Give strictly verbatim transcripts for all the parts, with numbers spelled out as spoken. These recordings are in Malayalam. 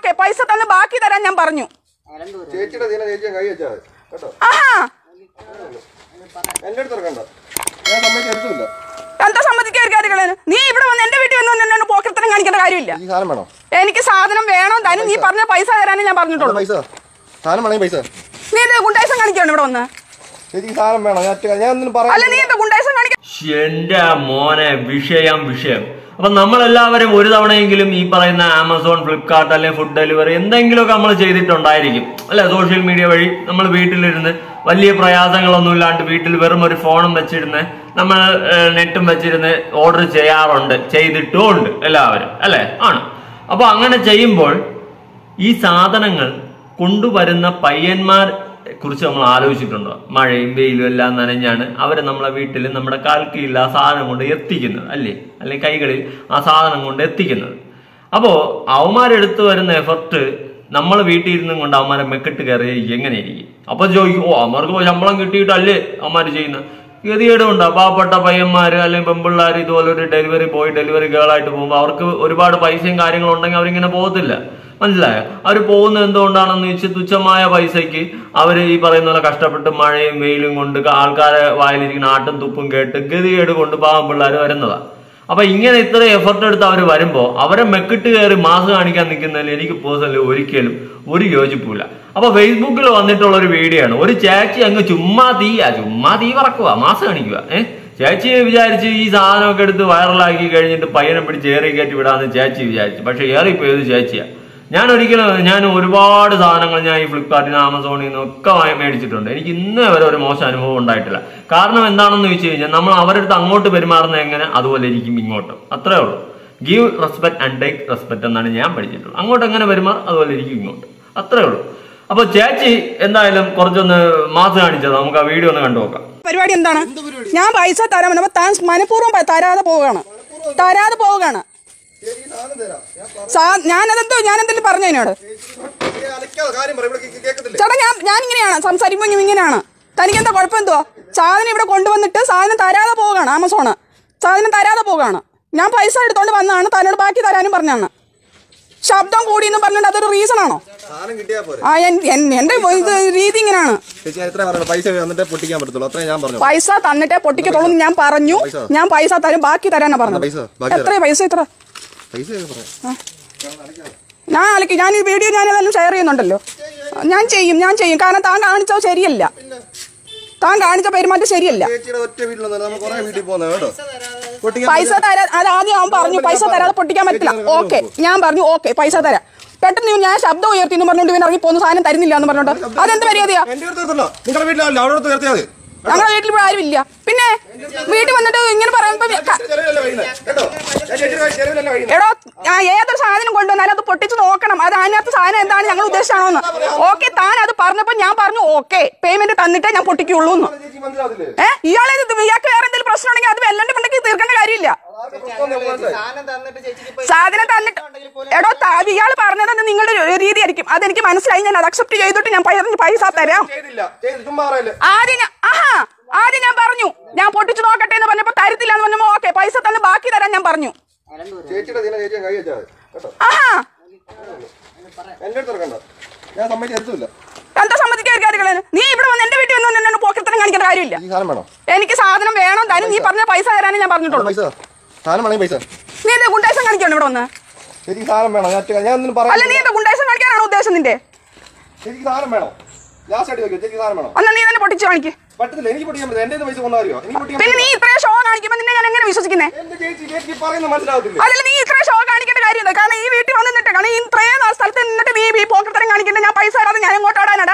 ഓക്കെ പൈസ തന്ന് ബാക്കി തരാൻ ഞാൻ പറഞ്ഞു. എന്താ സമ്മതിക്കാതിരിക്കാ? നീ ഇവിടെ വന്ന് എന്റെ വീട്ടിൽ വന്ന് പോക്കറ്റത്തരം കാണിക്കേണ്ട കാര്യമില്ല. എനിക്ക് സാധനം വേണം താനും നീ പറഞ്ഞ പൈസ തരാനേ ഞാൻ പറഞ്ഞിട്ടുള്ളൂ. നീ എന്താ ഗുണ്ടായിസം കാണിക്കാണ് ഇവിടെ വന്ന്? എന്റെ മോനെ വിഷയം വിഷയം. അപ്പൊ നമ്മളെല്ലാവരും ഒരു തവണയെങ്കിലും ഈ പറയുന്ന ആമസോൺ, ഫ്ലിപ്കാർട്ട് അല്ലെങ്കിൽ ഫുഡ് ഡെലിവറി എന്തെങ്കിലുമൊക്കെ നമ്മൾ ചെയ്തിട്ടുണ്ടായിരിക്കും അല്ലെ? സോഷ്യൽ മീഡിയ വഴി നമ്മൾ വീട്ടിലിരുന്ന് വലിയ പ്രയാസങ്ങളൊന്നും ഇല്ലാണ്ട് വീട്ടിൽ വെറും ഒരു ഫോണും വെച്ചിരുന്ന് നമ്മൾ നെറ്റും വെച്ചിരുന്ന് ഓർഡർ ചെയ്യാറുണ്ട്, ചെയ്തിട്ടും ഉണ്ട് എല്ലാവരും അല്ലെ? ആണ്. അപ്പൊ അങ്ങനെ ചെയ്യുമ്പോൾ ഈ സാധനങ്ങൾ കൊണ്ടുവരുന്ന പയ്യന്മാർ കുറിച്ച് നമ്മൾ ആലോചിച്ചിട്ടുണ്ടോ? മഴയും വെയിലും എല്ലാം നനഞ്ഞാണ് അവര് നമ്മളെ വീട്ടിൽ നമ്മുടെ കാൽക്കീഴിൽ ആ സാധനം കൊണ്ട് എത്തിക്കുന്നത് അല്ലേ? അല്ലെങ്കിൽ കൈകളിൽ ആ സാധനം കൊണ്ട് എത്തിക്കുന്നത്. അപ്പോ അവന്മാരെടുത്ത് വരുന്ന എഫർട്ട് നമ്മൾ വീട്ടിൽ ഇരുന്നും കൊണ്ട് അവന്മാരെ മെക്കിട്ട് കയറി എങ്ങനെയിരിക്കും? അപ്പൊ ചോദിക്കും, ഓ അവന്മാർക്ക് ശമ്പളം കിട്ടിയിട്ടല്ലേ അവന്മാര് ചെയ്യുന്നത്? ഗതികേടുണ്ടോ? പാവപ്പെട്ട പയ്യന്മാര് അല്ലെങ്കിൽ പെമ്പിള്ളാർ ഇതുപോലെ ഒരു ഡെലിവറി ബോയ്, ഡെലിവറി ഗേൾ ആയിട്ട് പോകുമ്പോൾ അവർക്ക് ഒരുപാട് പൈസയും കാര്യങ്ങളും ഉണ്ടെങ്കിൽ അവരിങ്ങനെ പോകത്തില്ല. മനസ്സിലായോ? അവർ പോകുന്നത് എന്തുകൊണ്ടാണെന്ന് വെച്ച് തുച്ഛമായ പൈസയ്ക്ക് അവര് ഈ പറയുന്ന പോലെ കഷ്ടപ്പെട്ട് മഴയും വെയിലും കൊണ്ട് ആൾക്കാരെ വായിലിരിക്കുന്ന ആട്ടും തുപ്പും കേട്ട് ഗതികേട് കൊണ്ട് പാവം പിള്ളേർ വരുന്നതാണ്. അപ്പൊ ഇങ്ങനെ ഇത്ര എഫർട്ട് എടുത്ത് അവർ വരുമ്പോ അവരെ മെക്കിട്ട് കയറി മാസ് കാണിക്കാൻ നിൽക്കുന്നതിൽ എനിക്ക് പേഴ്സണലി ഒരിക്കലും ഒരു യോജിപ്പില്ല. അപ്പൊ ഫേസ്ബുക്കിൽ വന്നിട്ടുള്ള ഒരു വീഡിയോ ആണ്. ഒരു ചേച്ചി അങ്ങ് ചുമ്മാ തീയാ ചുമ്മാ തീ പറക്കുക, മാസ് കാണിക്കുക. ഏഹ് ചേച്ചിയെ വിചാരിച്ച് ഈ സാധനമൊക്കെ എടുത്ത് വൈറലാക്കി കഴിഞ്ഞിട്ട് പയ്യനെ പിടിച്ച് ഏറി കയറ്റി വിടാന്ന് ചേച്ചി വിചാരിച്ചു. പക്ഷെ ഏറിപ്പോയത് ചേച്ചിയാ. ഞാൻ ഒരിക്കലും ഞാൻ ഒരുപാട് സാധനങ്ങൾ ഞാൻ ഈ ഫ്ലിപ്കാർട്ടിൽ നിന്ന് ആമസോണിൽ നിന്ന് ഒക്കെ മേടിച്ചിട്ടുണ്ട്. എനിക്ക് ഇന്നേ വരെ ഒരു മോശം അനുഭവം ഉണ്ടായിട്ടില്ല. കാരണം എന്താണെന്ന് ചോദിച്ചു കഴിഞ്ഞാൽ നമ്മൾ അവരുടെ അടുത്ത് അങ്ങോട്ട് പെരുമാറുന്നത് എങ്ങനെ അതുപോലെ ഇരിക്കും ഇങ്ങോട്ടും. അത്രേ ഉള്ളൂ. Give respect and take respect എന്നാണ് ഞാൻ പഠിച്ചിട്ടുള്ളത്. അങ്ങോട്ട് എങ്ങനെ പെരുമാറും അതുപോലെ ഇരിക്കും ഇങ്ങോട്ട്. അത്രേ ഉള്ളൂ. അപ്പൊ ചേച്ചി എന്തായാലും കുറച്ചൊന്ന് മാസ് കാണിച്ചത് നമുക്ക് ആ വീഡിയോ ഒന്ന് കണ്ടു നോക്കാം. പരിപാടി എന്താണ്? ഞാൻ പൈസ തരാൻ താൻ മനഃപൂർവ്വം തരാതെ പോവുകയാണ് തരാതെ പോവുകയാണ് ഞാനതെന്തോ ഞാൻ എന്തെങ്കിലും പറഞ്ഞു എന്നോട്? ചേട്ടാ ഞാൻ ഞാൻ ഇങ്ങനെയാണ് സംസാരിക്കുമ്പോൾ ഇങ്ങനെയാണ്. തനിക്ക് എന്താ കുഴപ്പം? എന്തുവാ? സാധനം ഇവിടെ കൊണ്ടുവന്നിട്ട് സാധനം തരാതെ പോവുകയാണ്. ആമസോണ് സാധനം തരാതെ പോവുകയാണ്. ഞാൻ പൈസ എടുത്തോണ്ട് വന്നതാണ്, തന്നോട് ബാക്കി തരാനും പറഞ്ഞാണ്. ശബ്ദം കൂടി എന്ന് പറഞ്ഞിട്ട് അതൊരു റീസൺ ആണോ? ആ എന്റെ ഇത് രീതി ഇങ്ങനെയാണ്. പൈസ തന്നിട്ടേ പൊട്ടിക്കത്തുള്ളൂ ഞാൻ പറഞ്ഞു. ഞാൻ പൈസ തരും, ബാക്കി തരാനാ പറഞ്ഞത്. എത്ര പൈസ? എത്ര ഞാൻ അലക്കി ഞാൻ ഈ വീഡിയോ ഞാനെല്ലാം ഷെയർ ചെയ്യുന്നുണ്ടല്ലോ. ഞാൻ ചെയ്യും ഞാൻ ചെയ്യും കാരണം താൻ കാണിച്ചത് ശരിയല്ല. താൻ കാണിച്ച പെരുമാറ്റം ശരിയല്ല. പൈസ തരാ അത് ആദ്യം അവൻ പറഞ്ഞു പൈസ തരാതെ പൊട്ടിക്കാൻ പറ്റില്ല. ഓക്കെ ഞാൻ പറഞ്ഞു ഓക്കെ പൈസ തരാം. പെട്ടെന്ന് ഞാൻ ശബ്ദം ഉയർത്തി എന്ന് പറഞ്ഞുകൊണ്ട് ഇവൻ ഇറങ്ങി പോകുന്ന സാധനം തരുന്നില്ല എന്ന് പറഞ്ഞോണ്ട് അതെന്ത് മര്യാദയാ? ഞങ്ങളുടെ വീട്ടിൽ ഇവിടെ ആരും ഇല്ല. പിന്നെ വീട്ടിൽ വന്നിട്ട് ഇങ്ങനെ പറയുമ്പോ എടോ ഏതൊരു സാധനം കൊണ്ടുവന്നാലും അത് പൊട്ടിച്ച് നോക്കണം. അത് അതിനകത്ത് സാധനം എന്താണ് ഞങ്ങൾ ഉദ്ദേശിച്ചാണോന്ന്. ഓക്കെ താൻ അത് പറഞ്ഞപ്പോ ഞാൻ പറഞ്ഞു ഓക്കെ പേയ്മെന്റ് തന്നിട്ടേ ഞാൻ പൊട്ടിക്കുള്ളൂ എന്ന്. ഏഹ് ഇയാളെ ഇയാൾക്ക് വേറെ എന്തെങ്കിലും പ്രശ്നം ഉണ്ടെങ്കിൽ അത് വെല്ലന്റെ പണ്ടേക്ക് തീർക്കേണ്ട കാര്യമില്ല. സാധനം തന്നിട്ട് എടോ ഇയാൾ പറഞ്ഞത് നിങ്ങളുടെ രീതി ആയിരിക്കും. അതെനിക്ക് മനസ്സിലായി. ഞാൻ അത് അക്സെപ്റ്റ് ചെയ്തിട്ട് ഞാൻ പൈസ തരാം. ആദ്യം ആഹാ ആദ്യം ഞാൻ പറഞ്ഞു ഞാൻ പൊട്ടിച്ചു നോക്കട്ടെ എന്ന് പറഞ്ഞപ്പോ തരത്തില്ല എന്ന് പറഞ്ഞപ്പോ ഓക്കെ പൈസ തന്നെ ബാക്കി തരാൻ ഞാൻ പറഞ്ഞു. ആഹാ എന്താ സമ്മതിക്കാതിരിക്കാ? നീ ഇവിടെ വന്ന് എന്റെ വീട്ടിൽ വന്ന് പോക്കറ്റത്തരം കാണിക്കേണ്ട കാര്യമില്ല. എനിക്ക് സാധനം വേണം താനും നീ പറഞ്ഞ പൈസ തരാനേ ഞാൻ പറഞ്ഞിട്ടുള്ളൂ. നീ എന്താ ഗുണ്ടായിസം കാണിക്കാണ് ഇവിടെ വന്ന്? അല്ല നീ എന്താ ഗുണ്ടായിസം കാണിക്കാനാണോ ഉദ്ദേശം നിന്റെ? എന്നാ നീ തന്നെ പൊട്ടിച്ചു കാണിക്ക്. പിന്നെ നീ ഇത്രയും ഷോ കാണിക്കുമ്പോ നിന്നെ ഞാൻ എങ്ങനെ വിശ്വസിക്കുന്നേ? അതല്ല നീ ഇത്രയും ഷോ കാണിക്കേണ്ട കാര്യമുണ്ട്. കാരണം ഈ വീട്ടിൽ വന്ന് നിന്നിട്ട് കാരണം ഈ ഇത്രയും സ്ഥലത്ത് നിന്നിട്ട് നീ ഈ പോക്കറ്റത്തരം കാണിക്കണ്ട. ഞാൻ പൈസ തരാതെ ഞാൻ എങ്ങോട്ട് ഓടാനാടാ?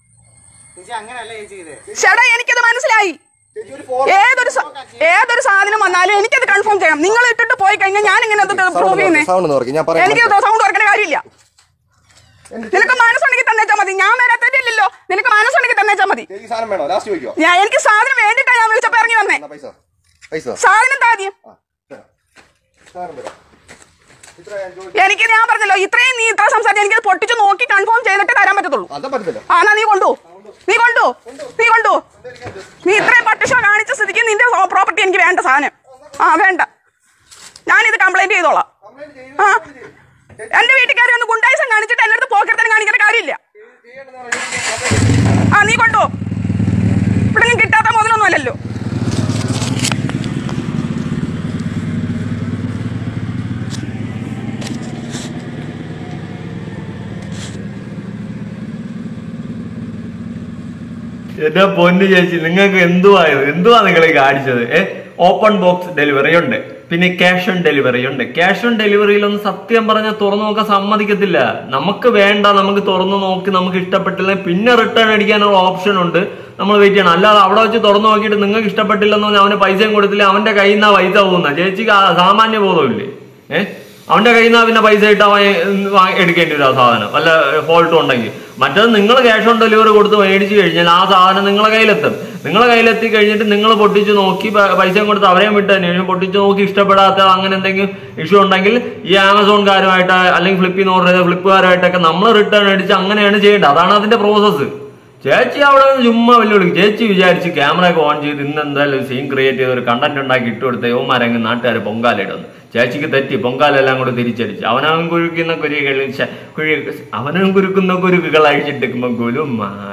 ചേട്ടാ എനിക്കത് മനസ്സിലായി. ഏതൊരു ഏതൊരു സാധനം വന്നാലും എനിക്കത് കൺഫേം ചെയ്യണം. നിങ്ങൾ ഇട്ടിട്ട് പോയി കഴിഞ്ഞാൽ ഞാൻ ഇങ്ങനെ പ്രൂവ് ചെയ്യുന്നേ? എനിക്ക് സൗണ്ട് ഓർക്കേണ്ട കാര്യമില്ല. നിനക്ക് മനസ്സുണ്ടെങ്കിൽ തന്നേച്ചാ മതി. ഞാൻ വരാത്തല്ലോ. നിനക്ക് മനസ്സുണ്ടെങ്കിൽ തന്നേച്ചാ മതി. ഞാൻ എനിക്ക് സാധനം വേണ്ടിട്ടാ ഞാൻ വിളിച്ചപ്പോ ഇറങ്ങി വന്നേ. സാധനം താദ്യം എനിക്ക് ഞാൻ പറഞ്ഞല്ലോ ഇത്രയും നീ ഇത്ര സംസാരിച്ച് എനിക്കത് പൊട്ടിച്ച് നോക്കി കൺഫേം ചെയ്തിട്ട് തരാൻ പറ്റത്തുള്ളൂ. ആ എന്നാ നീ കൊണ്ടു നീ കൊണ്ടു നീ കൊണ്ടു നീ ഇത്രയും പട്ടിഷ കാണിച്ച സ്ഥിതിക്ക് നിന്റെ പ്രോപ്പർട്ടി എനിക്ക് വേണ്ട സാധനം. ആ വേണ്ട ഞാനിത് കംപ്ലൈന്റ് ചെയ്തോളാം. ആ എന്റെ വീട്ടുകാരെ ഒന്ന് ഗുണ്ടായിസം കാണിച്ചിട്ട് എന്റെ അടുത്ത് പോക്കരത്തരം കാണിക്കേണ്ട കാര്യമില്ല. ആ നീ കൊണ്ടോ, ഇവിടെ നീ കിട്ടാത്ത മുതലൊന്നും അല്ലല്ലോ. എന്റെ പൊന്നു ചേച്ചി, നിങ്ങൾക്ക് എന്തുവായത്? എന്തുവാ നിങ്ങളെ കാണിച്ചത്? ഏ ഓപ്പൺ ബോക്സ് ഡെലിവറി ഉണ്ട്, പിന്നെ ക്യാഷ് ഓൺ ഡെലിവറി ഉണ്ട്. ക്യാഷ് ഓൺ ഡെലിവറിയിലൊന്നും സത്യം പറഞ്ഞാൽ തുറന്നു നോക്കാൻ സമ്മതിക്കത്തില്ല. നമുക്ക് വേണ്ട, നമുക്ക് തുറന്നു നോക്കി നമുക്ക് ഇഷ്ടപ്പെട്ടില്ല പിന്നെ റിട്ടേൺ അടിക്കാനുള്ള ഓപ്ഷൻ ഉണ്ട്, നമ്മൾ വെയിറ്റ് ചെയ്യണം. അല്ലാതെ അവിടെ വെച്ച് തുറന്നു നോക്കിയിട്ട് നിങ്ങൾക്ക് ഇഷ്ടപ്പെട്ടില്ലെന്ന് പറഞ്ഞാൽ അവന് പൈസയും കൊടുത്തില്ല, അവന്റെ കയ്യിൽ നിന്നാ പൈസ പോകുന്ന. ചേച്ചിക്ക് സാമാന്യ ബോധമില്ലേ? ഏഹ് അവന്റെ കയ്യിൽ നിന്നാ പിന്നെ പൈസ ഇട്ട് അവൻ എടുക്കേണ്ടി വരും ആ സാധനം, വല്ല ഫോൾട്ടും ഉണ്ടെങ്കിൽ. മറ്റേത് നിങ്ങൾ ക്യാഷ് ഓൺ ഡെലിവറി കൊടുത്ത് മേടിച്ചു കഴിഞ്ഞാൽ ആ സാധനം നിങ്ങളെ കയ്യിലെത്തും. നിങ്ങളെ കയ്യിലെത്തി കഴിഞ്ഞിട്ട് നിങ്ങൾ പൊട്ടിച്ച് നോക്കി പൈസയും കൊടുത്ത് അവരെയും വിട്ടതിന് ശേഷം പൊട്ടിച്ച് നോക്കി ഇഷ്ടപ്പെടാത്ത അങ്ങനെ എന്തെങ്കിലും ഇഷ്യൂ ഉണ്ടെങ്കിൽ ഈ ആമസോൺകാരുമായിട്ട് അല്ലെങ്കിൽ ഫ്ലിപ്പിന്ന് ഓർഡർ ചെയ്ത ഫ്ലിപ്പുകാരുമായിട്ടൊക്കെ നമ്മൾ റിട്ടേൺ അടിച്ച് അങ്ങനെയാണ് ചെയ്യേണ്ടത്. അതാണ് അതിന്റെ പ്രോസസ്സ്. ചേച്ചി അവിടെ ചുമ്മാ വെല്ലുവിളിക്കും. ചേച്ചി വിചാരിച്ച് ക്യാമറ ഒക്കെ ഓൺ ചെയ്ത് ഇന്ന് എന്തായാലും സീൻ ക്രിയേറ്റ് ചെയ്ത് ഒരു കണ്ടന്റ് ഉണ്ടാക്കി ഇട്ട് കൊടുത്ത യോമാരെങ്കിൽ നാട്ടുകാർ പൊങ്കാലയിടുന്നു. ചേച്ചിക്ക് തെറ്റി, പൊങ്കാലെല്ലാം കൂടെ തിരിച്ചടിച്ച് അവനവൻ കുരുക്കുന്ന കുരുകൾ കുഴി അവനും കുരുക്കുന്ന കുരുക്കുകൾ അഴിച്ചിട്ടിരിക്കുമ്പോ ഗുലും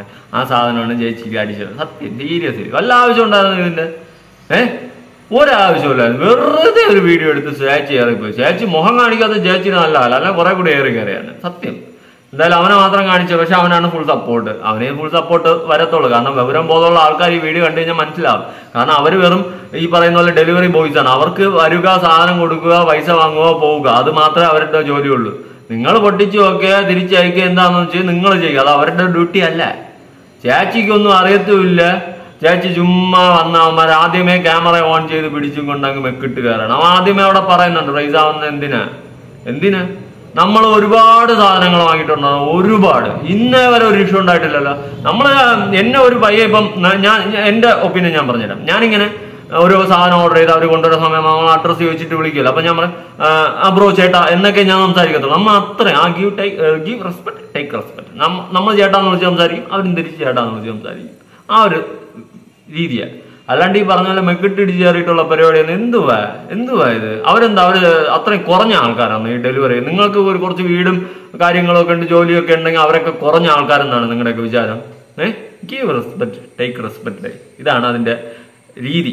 ആ സാധനമാണ് ചേച്ചിക്ക് അടിച്ചത്. സത്യം സീരിയസ്ലി വല്ല ആവശ്യം ഉണ്ടായിരുന്നു ഇതിന്റെ? ഏഹ് ഒരാവശ്യമില്ലായിരുന്നു. വെറുതെ ഒരു വീഡിയോ എടുത്ത് ചേച്ചി ഏറിപ്പോയി. ചേച്ചി മുഖം കാണിക്കാത്ത ചേച്ചിന് നല്ല കാലം, അല്ല കുറെ കൂടി ഏറി കയറിയാണ് സത്യം. എന്തായാലും അവനെ മാത്രം കാണിച്ചു, പക്ഷെ അവനാണ് ഫുൾ സപ്പോർട്ട്. അവനെ ഫുൾ സപ്പോർട്ട് വരത്തുള്ളൂ. കാരണം വിവരം ബോധമുള്ള ആൾക്കാർ ഈ വീഡിയോ കണ്ടു കഴിഞ്ഞാൽ മനസ്സിലാവും. കാരണം അവർ വെറും ഈ പറയുന്ന പോലെ ഡെലിവറി ബോയ്സ് ആണ്. അവർക്ക് വരിക, സാധനം കൊടുക്കുക, പൈസ വാങ്ങുക, പോവുക, അത് മാത്രമേ അവരുടെ ജോലിയുള്ളൂ. നിങ്ങൾ പൊട്ടിച്ചു നോക്കുക, തിരിച്ചയക്കുക, എന്താണെന്ന് വെച്ചാൽ നിങ്ങൾ ചെയ്യുക, അത് അവരുടെ ഡ്യൂട്ടി അല്ല. ചേച്ചിക്കൊന്നും അറിയത്തുമില്ല. ചേച്ചി ചുമ്മാ വന്നവന്മാർ ആദ്യമേ ക്യാമറ ഓൺ ചെയ്ത് പിടിച്ചും കൊണ്ടങ്ങ് മെക്കിട്ട് കയറണം. അവൻ ആദ്യമേ അവിടെ പറയുന്നുണ്ട് പ്രൈസ് ആവുന്ന എന്തിനാ എന്തിനാ നമ്മൾ ഒരുപാട് സാധനങ്ങൾ വാങ്ങിയിട്ടുണ്ടാകും, ഒരുപാട്. ഇന്നേ വരെ ഒരു ഇഷ്യൂ ഉണ്ടായിട്ടില്ലല്ലോ. നമ്മൾ എന്നെ ഒരു പയ്യ ഇപ്പം ഞാൻ എൻ്റെ ഒപ്പീനിയൻ ഞാൻ പറഞ്ഞുതരാം. ഞാനിങ്ങനെ ഒരു സാധനം ഓർഡർ ചെയ്ത് അവർ കൊണ്ടുവരുന്ന സമയം നമ്മൾ അഡ്രസ്സ് ചോദിച്ചിട്ട് വിളിക്കില്ല. അപ്പൊ ഞാൻ പറയും ബ്രോ ചേട്ടാ എന്നൊക്കെ ഞാൻ സംസാരിക്കത്തുള്ളൂ. നമ്മൾ അത്രയും ആ give take give respect take respect. നമ്മൾ ചേട്ടാന്ന് വിളിച്ച് സംസാരിക്കും, അവരും തിരിച്ച് ചേട്ടാന്ന് വിളിച്ച് സംസാരിക്കും. ആ ഒരു രീതിയാണ്. അല്ലാണ്ട് ഈ പറഞ്ഞ പോലെ മെക്കിട്ടിടിച്ച് കയറിയിട്ടുള്ള പരിപാടിയാണ്. എന്തുവാ എന്തുവാ ഇത്? അവരെന്താ അവര് അത്രയും കുറഞ്ഞ ആൾക്കാരാണ് ഈ ഡെലിവറി. നിങ്ങൾക്ക് ഒരു കുറച്ച് വീടും കാര്യങ്ങളൊക്കെ ഉണ്ട്, ജോലിയൊക്കെ ഉണ്ടെങ്കിൽ അവരൊക്കെ കുറഞ്ഞ ആൾക്കാരെന്നാണ് നിങ്ങളുടെയൊക്കെ വിചാരം? ഏഹ് ഗീവ് റെസ്പെക്ട് ടേക്ക് റെസ്പെക്ട്, ഇതാണ് അതിന്റെ രീതി.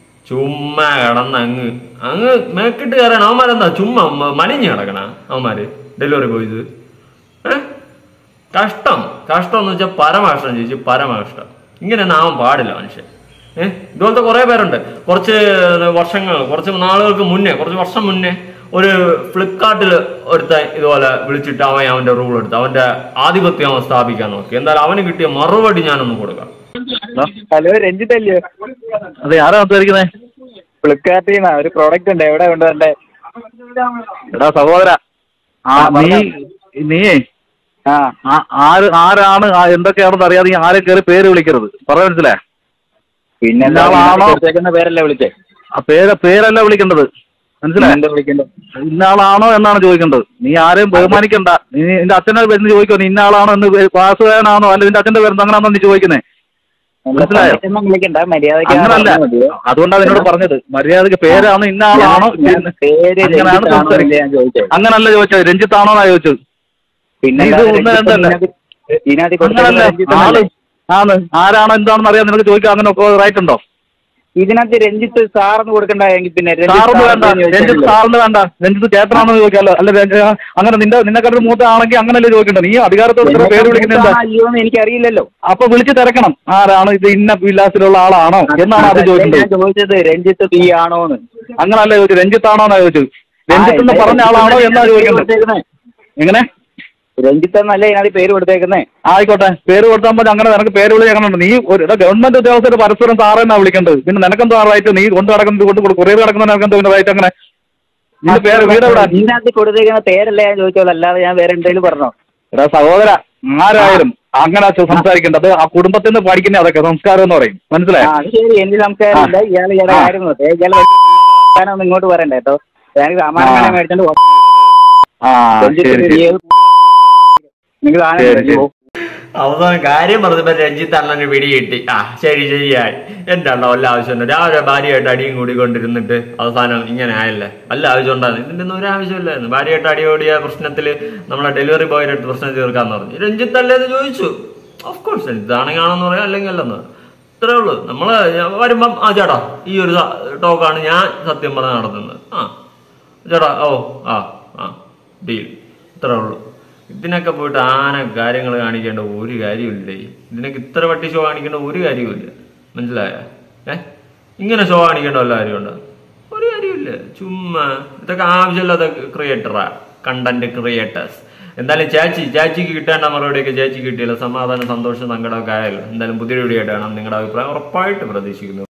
ചുമ്മാ കിടന്ന് അങ്ങ് അങ്ങ് മേക്കിട്ട് കയറാൻ അവന്മാരെന്താ ചുമ്മാ മലിഞ്ഞ് കിടക്കണ അവന്മാര് ഡെലിവറി ബോയ്സ്. ഏഹ് കഷ്ടം കഷ്ടം എന്ന് വെച്ചാൽ പരമകഷ്ടം ചേച്ചി, പരമകഷ്ടം. ഇങ്ങനെയൊന്നും ആവാൻ പാടില്ല മനുഷ്യൻ. ഏഹ് ഇതുപോലത്തെ കുറെ പേരുണ്ട്. കുറച്ച് വർഷങ്ങൾ കുറച്ച് നാളുകൾക്ക് മുന്നേ കുറച്ച് വർഷം മുന്നേ ഒരു ഫ്ലിപ്കാർട്ടിൽ ഒരുത്ത ഇതുപോലെ വിളിച്ചിട്ട് അവൻ അവന്റെ റൂൾ എടുത്ത് അവന്റെ ആധിപത്യം അവൻ സ്ഥാപിക്കാൻ നോക്കി. എന്തായാലും അവന് കിട്ടിയ മറുപടി ഞാനൊന്ന് കൊടുക്കാം. ഹലോ രഞ്ജിത്ത് അല്ലയോ? അതെ, ആരാ സംസാരിക്കുന്നത്? ഫ്ലിപ്കാർട്ടിൽ നിന്നാ ഒരു പ്രോഡക്റ്റ് ഉണ്ട്, എവിടെ കൊണ്ടുവരണ്ടേ? എടാ സഹോദര, നീ നീ ആര് ആരാണ് എന്തൊക്കെയാണെന്ന് അറിയാതെ നീ ആരെ കയറി പേര് വിളിക്കരുത്. പറയാൻ മനസ്സിലായോ? പിന്നെ പേരല്ലേ വിളിച്ചേ? ആ പേര് പേരല്ല വിളിക്കേണ്ടത്, മനസ്സിലായോ? വിളിക്കേണ്ടത് ഇന്നാളാണോ എന്നാണ് ചോദിക്കേണ്ടത്. നീ ആരെയും ബഹുമാനിക്കണ്ട. നീ നിന്റെ അച്ഛനെ പേര് ചോദിക്കോ, നീ ഇന്നാളാണോ എന്ന് വാസുദേവനാണോ അല്ല നിന്റെ അച്ഛന്റെ പേര് അങ്ങനെയാണോ നീ ചോദിക്കുന്നേ? മനസ്സിലായോ? അങ്ങനല്ല, അതുകൊണ്ടാണ് എന്നോട് പറഞ്ഞത് മര്യാദക്ക് പേരാണോ ഇന്ന ആളാണോ അങ്ങനെയാണ് സംസാരിക്കുന്നത്. അങ്ങനല്ല ചോദിച്ചത്, രഞ്ജിത്താണോ എന്നാ ചോദിച്ചത്. പിന്നെ ഇത് ഒന്ന് രണ്ടല്ല, അങ്ങനല്ല. ആള് ആണ് ആരാണോ എന്താണെന്ന് അറിയാൻ നിനക്ക് ചോദിക്കാൻ അങ്ങനെ റൈറ്റ് ഉണ്ടോ? ഇതിനകത്ത് രഞ്ജിത്ത് സാറിന് കൊടുക്കണ്ടെങ്കിൽ പിന്നെ സാറിന് വേണ്ട, രഞ്ജിത്ത് സാറിന് വേണ്ട, രഞ്ജിത്ത് ചേട്ടനാണെന്ന് ചോദിക്കാമല്ലോ. അല്ല അങ്ങനെ നിന്റെ നിന്നെക്കാട്ട് മൂത്ത ആണെങ്കിൽ അങ്ങനല്ലേ ചോദിക്കേണ്ടത്. നീ അധികാരത്തോടെ പേര് വിളിക്കുന്നത് അയ്യോന്ന് എനിക്കറിയില്ലല്ലോ. അപ്പൊ വിളിച്ച് തിരക്കണം, ആരാണ് ഇത് ഇന്ന വിലാസിലുള്ള ആളാണോ എന്നാണ് അത് ചോദിക്കുന്നത്. ചോദിച്ചത് രഞ്ജിത്ത് പി ആണോന്ന്. അങ്ങനല്ല ചോദിച്ചത്, രഞ്ജിത്താണോന്നാ ചോദിച്ചത്. രഞ്ജിത്ത് എന്ന് പറഞ്ഞ ആളാണോ എന്നാ ചോദിക്കുന്നത്. എങ്ങനെ രഞ്ജിത്ത് എന്നല്ലേ ഇതിനകത്ത് പേര് കൊടുത്തേക്കുന്നേ? ആയിക്കോട്ടെ, പേര് കൊടുത്താൽ മതി. അങ്ങനെ നിനക്ക് പേര് വിളി അങ്ങനെ നീ ഒരു ഗവൺമെന്റ് ഉദ്യോഗസ്ഥര് പരസ്പരം സാറെന്നാ വിളിക്കേണ്ടത്. പിന്നെ നിനക്കെന്തോ റൈറ്റ്? നീ കൊണ്ട് നടക്കുന്നത് കൊണ്ട് കൊറിയർ നടക്കുന്ന നിനക്കെന്തോ പിന്നെ റൈറ്റ്? അങ്ങനെ നിന്റെ പേര് വീട് എവിടെ? ഇതിനകത്ത് കൊടുത്തേക്കുന്ന പേരല്ലേ ഞാൻ ചോദിച്ചോളൂ, അല്ലാതെ ഞാൻ വേറെ എന്തെങ്കിലും പറഞ്ഞോ? എടാ സഹോദര, ആരായാലും അങ്ങനെ സംസാരിക്കേണ്ടത് ആ കുടുംബത്തിൽ നിന്ന് പഠിക്കുന്ന അതൊക്കെ സംസ്കാരം എന്ന് പറയും, മനസ്സിലായോ? അത് ശരി, എന്ത് സംസ്കാരം ഇല്ല. ഇയാൾ ഇയാളെ കാര്യം നോക്കേ, ഇയാൾ ഇങ്ങോട്ട് പറയണ്ടേ കേട്ടോ. ഞാൻ സാമാനം മേടിച്ചോണ്ട് ആ ശരി നിങ്ങൾ അവസാനം കാര്യം പറഞ്ഞപ്പോ രഞ്ജിത്ത് അണ്ണന് പിടി കിട്ടി. ആ ശരി ശരിയായി, എന്റെ അണ്ണ വല്ല ആവശ്യമുണ്ട്. രാവിലെ ഭാര്യയായിട്ട് അടിയും കൂടി കൊണ്ടിരുന്നിട്ട് അവസാനം ഇങ്ങനെ ആയല്ലേ, വല്ല ആവശ്യം ഉണ്ടായിരുന്നു? ഇതിന്റെ ഒന്നും ഒരു ആവശ്യമില്ലായിരുന്നു. ഭാര്യയായിട്ട് അടിയോടിയ പ്രശ്നത്തില് നമ്മളെ ഡെലിവറി ബോയുടെ അടുത്ത് പ്രശ്നം തീർക്കാന്ന് പറഞ്ഞു. രഞ്ജിത്ത് അല്ലേ എന്ന് ചോദിച്ചു. ഓഫ് കോഴ്സ് രഞ്ജിത്താണെങ്കിൽ ആണെന്ന് പറയാം, അല്ലെങ്കിൽ അല്ലെന്ന്. ഇത്രേ ഉള്ളൂ. നമ്മള് വരുമ്പം ആ ചേട്ടാ ഈ ഒരു ടോക്കാണ് ഞാൻ സത്യം പറഞ്ഞ് നടത്തുന്നത്. ആ ചേട്ടാ ഓ ആ ആ ഡീൽ. ഇത്രേ ഉള്ളൂ. ഇതിനൊക്കെ പോയിട്ട് ആന കാര്യങ്ങൾ കാണിക്കേണ്ട ഒരു കാര്യമില്ലേ. ഇതിനൊക്കെ ഇത്ര വട്ടി ഷോ കാണിക്കേണ്ട ഒരു കാര്യമില്ല. മനസ്സിലായ? ഏഹ് ഇങ്ങനെ ഷോ കാണിക്കേണ്ട വല്ല കാര്യമുണ്ടോ? ഒരു കാര്യമില്ല. ചുമ്മാ ഇതൊക്കെ ആവശ്യമില്ലാത്ത ക്രിയേറ്ററാ, കണ്ടന്റ് ക്രിയേറ്റേഴ്സ്. എന്തായാലും ചേച്ചി ചേച്ചിക്ക് കിട്ടേണ്ട മറുപടിയൊക്കെ ചേച്ചി കിട്ടിയല്ലോ. സമാധാനം, സന്തോഷം, സങ്കടമൊക്കെ ആയല്ലോ. എന്തായാലും പുതിയ വീഡിയോ ആയിട്ടാണ് നിങ്ങളുടെ അഭിപ്രായം ഉറപ്പായിട്ട് പ്രതീക്ഷിക്കുന്നു.